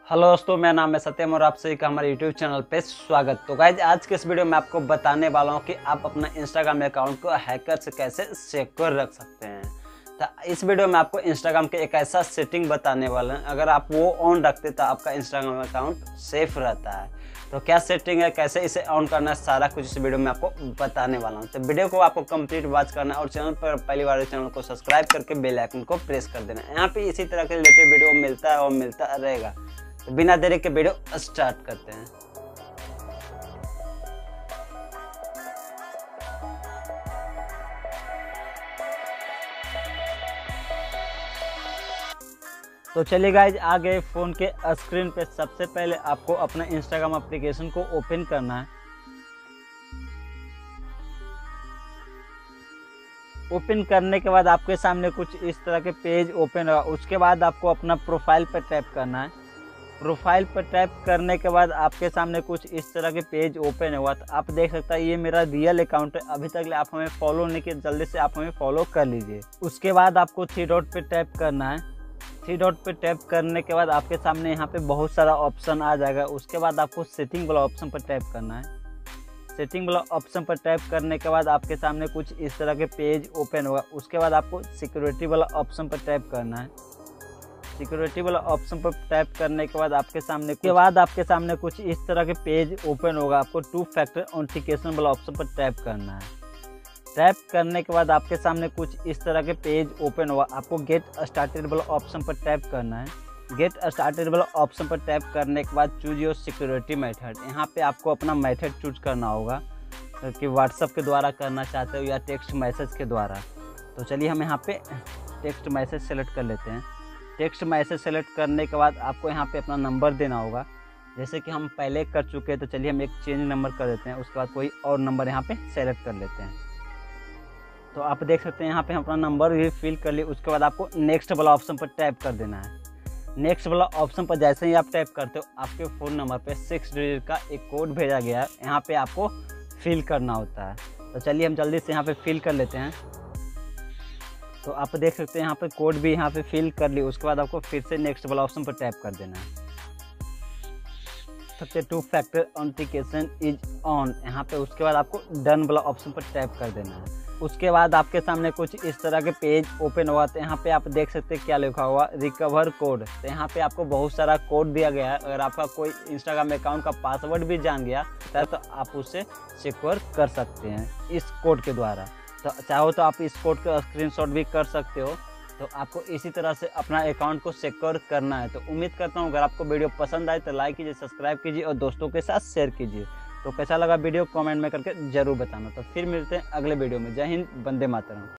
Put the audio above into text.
Hello दोस्तों, मेरा नाम है सत्यम और आप सभी का हमारे यूट्यूब चैनल पे स्वागत। तो गाइज आज के इस वीडियो में आपको बताने वाला हूँ कि आप अपना इंस्टाग्राम अकाउंट को हैकर से कैसे सिक्योर रख सकते हैं। तो इस वीडियो में आपको इंस्टाग्राम के एक ऐसा सेटिंग बताने वाला है, अगर आप वो ऑन रखते तो आपका इंस्टाग्राम अकाउंट सेफ रहता है। तो क्या सेटिंग है, कैसे इसे ऑन करना है, सारा कुछ इस वीडियो में आपको बताने वाला हूँ। तो वीडियो को आपको कंप्लीट वॉच करना है और चैनल पर पहली बार चैनल को सब्सक्राइब करके बेल आइकन को प्रेस कर देना है। यहाँ पे इसी तरह के रिलेटेड वीडियो मिलता है और मिलता रहेगा। तो बिना देरी के वीडियो स्टार्ट करते हैं। तो चलिए गाइज आ गए फ़ोन के स्क्रीन पे। सबसे पहले आपको अपना इंस्टाग्राम एप्लीकेशन को ओपन करना है। ओपन करने के बाद आपके सामने कुछ इस तरह के पेज ओपन होगा। उसके बाद आपको अपना प्रोफाइल पर टैप करना है। प्रोफाइल पर टैप करने के बाद आपके सामने कुछ इस तरह के पेज ओपन हुआ। तो आप देख सकते हैं ये मेरा रियल अकाउंट है। अभी तक आप हमें फॉलो नहीं किए, जल्दी से आप हमें फॉलो कर लीजिए। उसके बाद आपको थ्री डॉट पे टैप करना है। थ्री डॉट पे टैप करने के बाद आपके सामने यहाँ पे बहुत सारा ऑप्शन आ जाएगा। उसके बाद आपको सेटिंग वाला ऑप्शन पर टैप करना है। सेटिंग वाला ऑप्शन पर टैप करने के बाद आपके सामने कुछ इस तरह के पेज ओपन होगा। उसके बाद आपको सिक्योरिटी वाला ऑप्शन पर टैप करना है। सिक्योरिटी वाला ऑप्शन पर टैप करने के बाद आपके सामने कुछ इस तरह के पेज ओपन होगा। आपको 2 फैक्टर ऑथेंटिकेशन वाला ऑप्शन पर टैप करना है। टैप करने के बाद आपके सामने कुछ इस तरह के पेज ओपन होगा। आपको गेट स्टार्टेड वाला ऑप्शन पर टैप करना है। गेट स्टार्टेड वाला ऑप्शन पर टैप करने के बाद चूज योर सिक्योरिटी मेथड। यहाँ पे आपको अपना मेथड चूज करना होगा कि व्हाट्सएप के द्वारा करना चाहते हो या टेक्स्ट मैसेज के द्वारा। तो चलिए हम यहाँ पे टेक्स्ट मैसेज सेलेक्ट कर लेते हैं। टेक्स्ट मैसेज सेलेक्ट करने के बाद आपको यहाँ पे अपना नंबर देना होगा, जैसे कि हम पहले कर चुके हैं। तो चलिए हम एक चेंज नंबर कर देते हैं। उसके बाद कोई और नंबर यहाँ पे सेलेक्ट कर लेते हैं। तो आप देख सकते हैं यहाँ पे हम अपना नंबर भी फिल कर लिए। उसके बाद आपको नेक्स्ट वाला ऑप्शन पर टैप कर देना है। नेक्स्ट वाला ऑप्शन पर जैसे ही आप टैप करते हो आपके फ़ोन नंबर पर 6 डिजिट का एक कोड भेजा गया है, यहाँ पर आपको फिल करना होता है। तो चलिए हम जल्दी से यहाँ पर फिल कर लेते हैं। तो आप देख सकते हैं यहाँ पे कोड भी यहाँ पे फिल कर ली। उसके बाद आपको फिर से नेक्स्ट वाला ऑप्शन पर टैप कर देना है। सबसे 2 फैक्टर ऑथेंटिकेशन इज ऑन यहाँ पे। उसके बाद आपको डन वाला ऑप्शन पर टैप कर देना है। उसके बाद आपके सामने कुछ इस तरह के पेज ओपन हुआ। तो यहाँ पे आप देख सकते हैं क्या लिखा हुआ, रिकवर कोड। तो यहाँ पे आपको बहुत सारा कोड दिया गया है। अगर आपका कोई इंस्टाग्राम अकाउंट का पासवर्ड भी जान गया तो आप उसे सिक्योर कर सकते हैं इस कोड के द्वारा। तो चाहो तो आप इस कोड का स्क्रीनशॉट भी कर सकते हो। तो आपको इसी तरह से अपना अकाउंट को सिक्योर करना है। तो उम्मीद करता हूँ अगर आपको वीडियो पसंद आए तो लाइक कीजिए, सब्सक्राइब कीजिए और दोस्तों के साथ शेयर कीजिए। तो कैसा लगा वीडियो कमेंट में करके ज़रूर बताना। तो फिर मिलते हैं अगले वीडियो में। जय हिंद, वंदे मातरम।